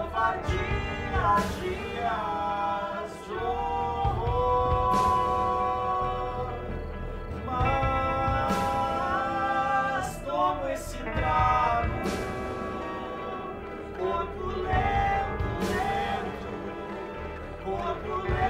covardia, dias de horror. Mas tomo esse trago, corpo lento, lento, corpo lento.